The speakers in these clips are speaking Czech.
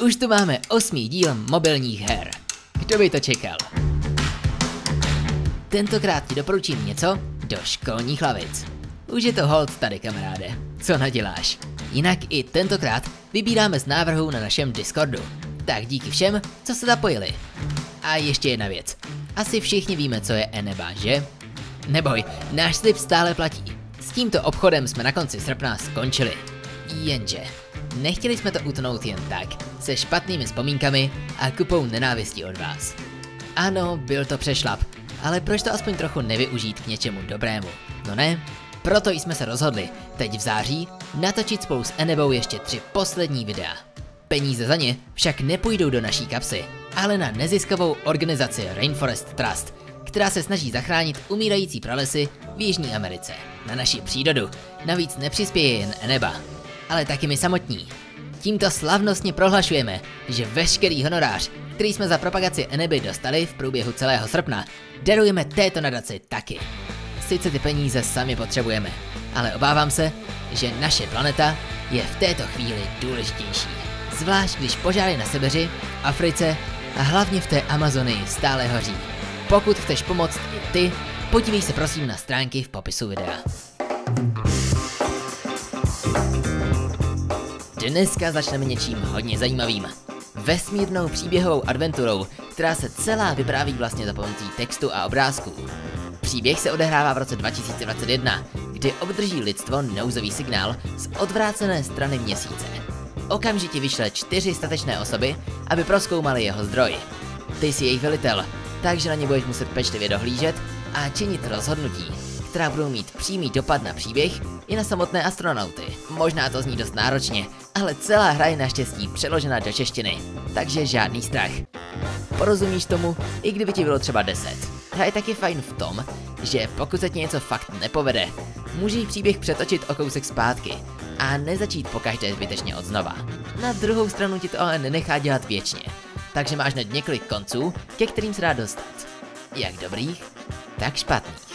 Už tu máme 8. díl mobilních her. Kdo by to čekal? Tentokrát ti doporučím něco do školních lavic. Už je to hold tady, kamaráde. Co naděláš? Jinak i tentokrát vybíráme z návrhů na našem Discordu. Tak díky všem, co se zapojili. A ještě jedna věc. Asi všichni víme, co je Eneba, že? Neboj, náš slib stále platí. S tímto obchodem jsme na konci srpna skončili. Jenže nechtěli jsme to utnout jen tak, se špatnými vzpomínkami a kupou nenávistí od vás. Ano, byl to přešlap, ale proč to aspoň trochu nevyužít k něčemu dobrému? No ne? Proto jsme se rozhodli, teď v září, natočit spolu s Enebou ještě 3 poslední videa. Peníze za ně však nepůjdou do naší kapsy, ale na neziskovou organizaci Rainforest Trust, která se snaží zachránit umírající pralesy v Jižní Americe. Na naši přírodu navíc nepřispěje jen Eneba, ale taky my samotní. Tímto slavnostně prohlašujeme, že veškerý honorář, který jsme za propagaci Eneby dostali v průběhu celého srpna, darujeme této nadaci taky. Sice ty peníze sami potřebujeme, ale obávám se, že naše planeta je v této chvíli důležitější. Zvlášť když požáry na Sibiři, Africe a hlavně v té Amazonii stále hoří. Pokud chceš pomoct i ty, podívej se prosím na stránky v popisu videa. Dneska začneme něčím hodně zajímavým. Vesmírnou příběhovou adventurou, která se celá vypráví vlastně za pomocí textu a obrázků. Příběh se odehrává v roce 2021, kdy obdrží lidstvo nouzový signál z odvrácené strany Měsíce. Okamžitě vyšle 4 statečné osoby, aby prozkoumali jeho zdroj. Ty jsi jejich velitel, takže na ně budeš muset pečlivě dohlížet a činit rozhodnutí, která budou mít přímý dopad na příběh i na samotné astronauty. Možná to zní dost náročně, ale celá hra je naštěstí přeložena do češtiny, takže žádný strach. Porozumíš tomu, i kdyby ti bylo třeba 10. Hra je taky fajn v tom, že pokud se ti něco fakt nepovede, můžeš příběh přetočit o kousek zpátky a nezačít pokaždé zbytečně od znova. Na druhou stranu ti to ale nenechá dělat věčně, takže máš hned několik konců, ke kterým se dá dostat. Jak dobrých, tak špatných.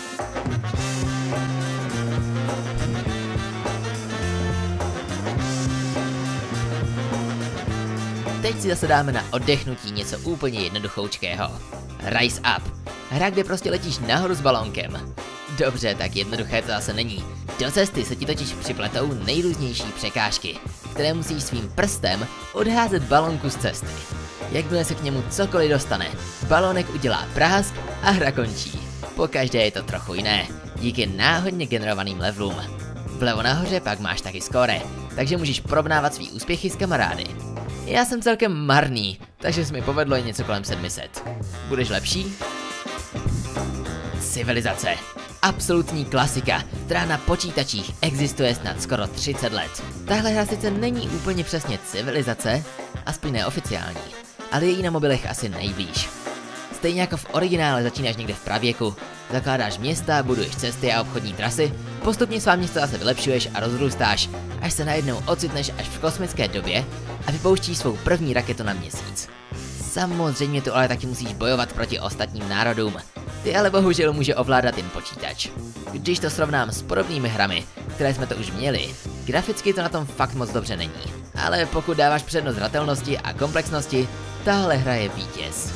Teď si zase dáme na oddechnutí něco úplně jednoduchoučkého. Rise Up. Hra, kde prostě letíš nahoru s balónkem. Dobře, tak jednoduché to zase není. Do cesty se ti totiž připletou nejrůznější překážky, které musíš svým prstem odházet balónku z cesty. Jakmile se k němu cokoliv dostane, balónek udělá prásk a hra končí. Pokaždé je to trochu jiné, díky náhodně generovaným levelům. Vlevo nahoře pak máš taky skóre, takže můžeš porovnávat svý úspěchy s kamarády. Já jsem celkem marný, takže se mi povedlo jen něco kolem 700. Budeš lepší? Civilizace. Absolutní klasika, která na počítačích existuje snad skoro 30 let. Tahle hra sice není úplně přesně civilizace, aspoň neoficiální, ale je jí na mobilech asi nejblíž. Stejně jako v originále začínáš někde v pravěku, zakládáš města, buduješ cesty a obchodní trasy, postupně svá města zase vylepšuješ a rozrůstáš, až se najednou ocitneš až v kosmické době a vypouštíš svou první raketu na Měsíc. Samozřejmě tu ale taky musíš bojovat proti ostatním národům. Ty ale bohužel může ovládat jen počítač. Když to srovnám s podobnými hrami, které jsme to už měli, graficky to na tom fakt moc dobře není. Ale pokud dáváš přednost zřetelnosti a komplexnosti, tahle hra je vítěz.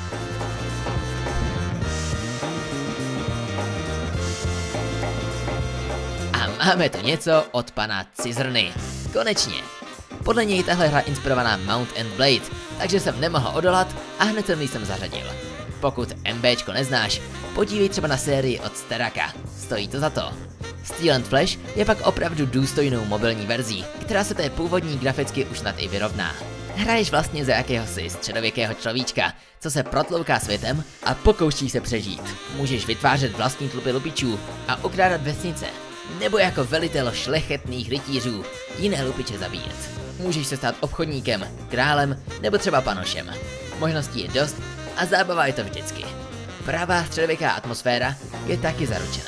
A máme tu něco od pana Cizrny. Konečně. Podle něj tahle hra inspirovaná Mount and Blade, takže jsem nemohl odolat a hned jsem zařadil. Pokud MBčko neznáš, podívej třeba na sérii od Steraka, stojí to za to. Steel and Flash je pak opravdu důstojnou mobilní verzí, která se té původní graficky už snad i vyrovná. Hraješ vlastně za jakéhosi středověkého človíčka, co se protlouká světem a pokouší se přežít. Můžeš vytvářet vlastní tlupy lupičů a okrádat vesnice, nebo jako velitel šlechetných rytířů jiné lupiče zabíjet. Můžeš se stát obchodníkem, králem nebo třeba panošem. Možností je dost a zábava je to vždycky. Pravá středověká atmosféra je taky zaručená.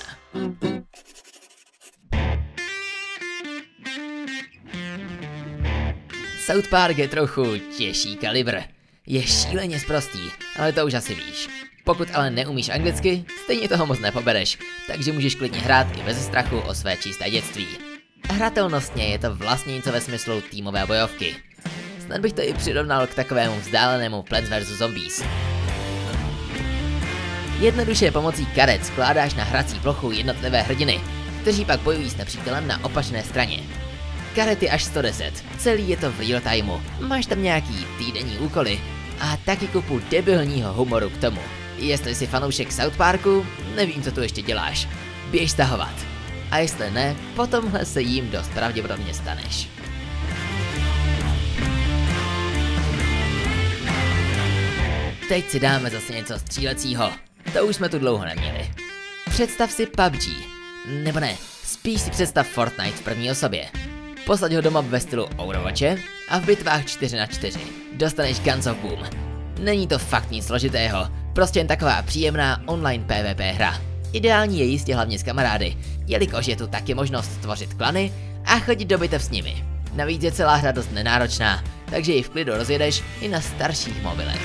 South Park je trochu těžší kalibr. Je šíleně sprostý, ale to už asi víš. Pokud ale neumíš anglicky, stejně toho moc nepobereš, takže můžeš klidně hrát i bez strachu o své čisté dětství. Hratelnostně je to vlastně něco ve smyslu týmové bojovky. Snad bych to i přirovnal k takovému vzdálenému Plants vs Zombies. Jednoduše pomocí karet skládáš na hrací plochu jednotlivé hrdiny, kteří pak bojují s nepřítelem na opačné straně. Karety až 110, celý je to v real timeu, máš tam nějaký týdenní úkoly a taky kupu debilního humoru k tomu. Jestli jsi fanoušek South Parku, nevím, co tu ještě děláš, běž stahovat. A jestli ne, potomhle se jim dost pravděpodobně staneš. Teď si dáme zase něco střílecího, to už jsme tu dlouho neměli. Představ si PUBG, nebo ne, spíš si představ Fortnite v první osobě. Posaď ho doma ve stylu Overwatche a v bitvách 4x4 dostaneš Guns of Boom. Není to fakt nic složitého, prostě jen taková příjemná online PvP hra. Ideální je jistě hlavně s kamarády, jelikož je tu taky možnost tvořit klany a chodit do bitev s nimi. Navíc je celá hra dost nenáročná, takže ji v klidu rozjedeš i na starších mobilech.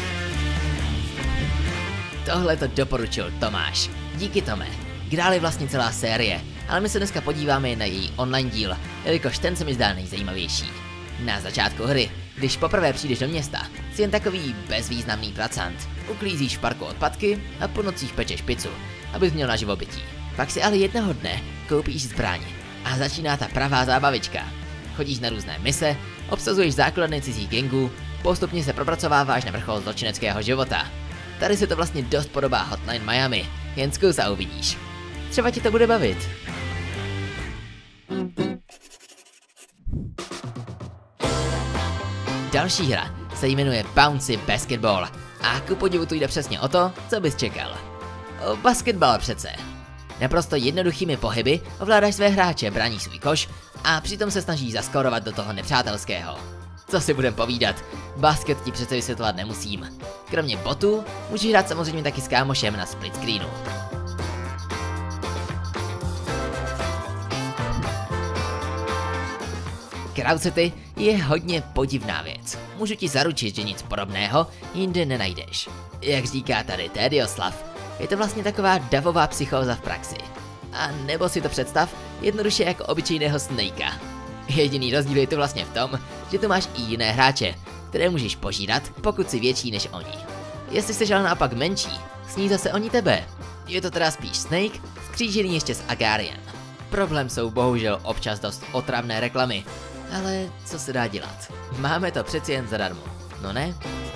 Tohle to doporučil Tomáš. Díky, Tome. Hráli vlastně celá série, ale my se dneska podíváme jen na její online díl, jelikož ten se mi zdá nejzajímavější. Na začátku hry, když poprvé přijdeš do města, jsi jen takový bezvýznamný pracant. Uklízíš v parku odpadky a po nocích pečeš pizzu, abys měl na živobytí. Pak si ale jednoho dne koupíš zbraň a začíná ta pravá zábavička. Chodíš na různé mise, obsazuješ základny cizích gangů, postupně se propracováváš na vrchol zločineckého života. Tady se to vlastně dost podobá Hotline Miami, jen zkus a uvidíš. Třeba ti to bude bavit. Další hra se jmenuje Bouncy Basketball a ku podivu tu jde přesně o to, co bys čekal. O basketbal přece. Naprosto jednoduchými pohyby ovládáš své hráče, bráníš svůj koš a přitom se snažíš zaskorovat do toho nepřátelského. Co si budem povídat, basket ti přece vysvětlovat nemusím. Kromě botů můžeš hrát samozřejmě taky s kámošem na split screenu. Crowd City je hodně podivná věc. Můžu ti zaručit, že nic podobného jinde nenajdeš. Jak říká tady Tedioslav, je to vlastně taková davová psychóza v praxi. A nebo si to představ jednoduše jako obyčejného Snakea. Jediný rozdíl je tu vlastně v tom, že tu máš i jiné hráče, které můžeš požídat, pokud jsi větší než oni. Jestli jsi ale naopak menší, sní zase oni tebe. Je to teda spíš Snake, skřížený ještě s Agariem. Problém jsou bohužel občas dost otravné reklamy, ale co se dá dělat? Máme to přeci jen zadarmo, no ne?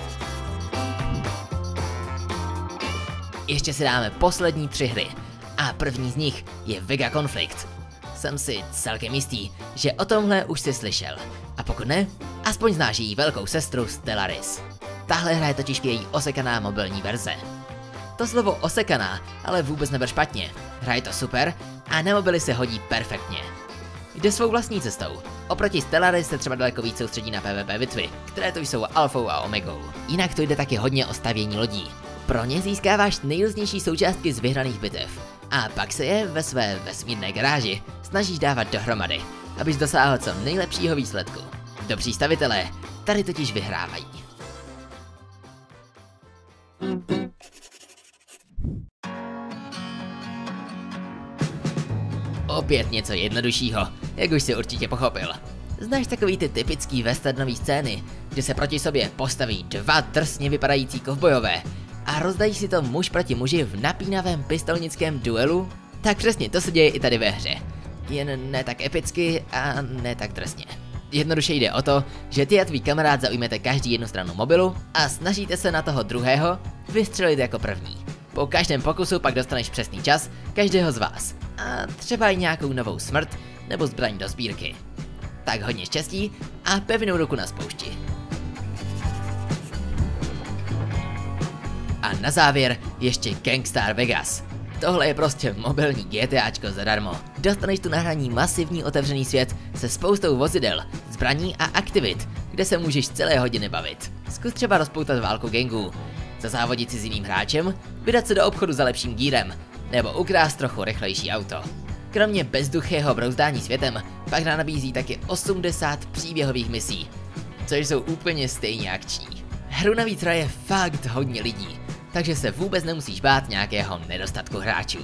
Ještě si dáme poslední 3 hry a první z nich je Vega Conflict. Jsem si celkem jistý, že o tomhle už jsi slyšel. A pokud ne, aspoň znáš její velkou sestru Stellaris. Tahle hra je totiž její osekaná mobilní verze. To slovo osekaná ale vůbec neber špatně. Hra je to super a na mobily se hodí perfektně. Jde svou vlastní cestou. Oproti Stellaris se třeba daleko víc soustředí na PvP bitvy, které to jsou alfou a omegou. Jinak to jde taky hodně o stavění lodí. Pro ně získáváš nejrůznější součástky z vyhraných bitev. A pak se je ve své vesmírné garáži snažíš dávat dohromady, abys dosáhl co nejlepšího výsledku. Dobří stavitelé tady totiž vyhrávají. Opět něco jednoduššího, jak už si určitě pochopil. Znáš takový ty typický westernový scény, kde se proti sobě postaví 2 drsně vypadající kovbojové a rozdají si to muž proti muži v napínavém pistolnickém duelu? Tak přesně to se děje i tady ve hře. Jen ne tak epicky a ne tak drsně. Jednoduše jde o to, že ty a tvůj kamarád zaujmete každý jednu stranu mobilu a snažíte se na toho druhého vystřelit jako první. Po každém pokusu pak dostaneš přesný čas každého z vás a třeba i nějakou novou smrt nebo zbraň do sbírky. Tak hodně štěstí a pevnou ruku na spoušti. A na závěr ještě Gangstar Vegas. Tohle je prostě mobilní GTAčko zadarmo. Dostaneš tu na hraní masivní otevřený svět se spoustou vozidel, zbraní a aktivit, kde se můžeš celé hodiny bavit. Zkus třeba rozpoutat válku gangů, zazávodit si s jiným hráčem, vydat se do obchodu za lepším gírem, nebo ukrást trochu rychlejší auto. Kromě bezduchého brouzdání světem pak hra nabízí taky 80 příběhových misí, což jsou úplně stejně akční. Hru navíc hraje fakt hodně lidí, takže se vůbec nemusíš bát nějakého nedostatku hráčů.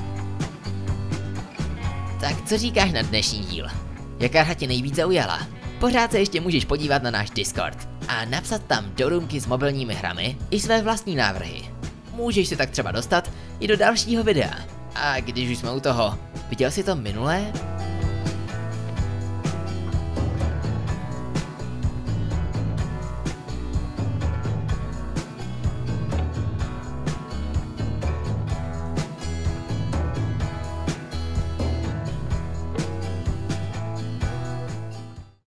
Tak co říkáš na dnešní díl? Jaká hra tě nejvíc zaujala? pořád se ještě můžeš podívat na náš Discord a napsat tam do roomky s mobilními hrami i své vlastní návrhy. Můžeš se tak třeba dostat i do dalšího videa. A když už jsme u toho, viděl jsi to minulé?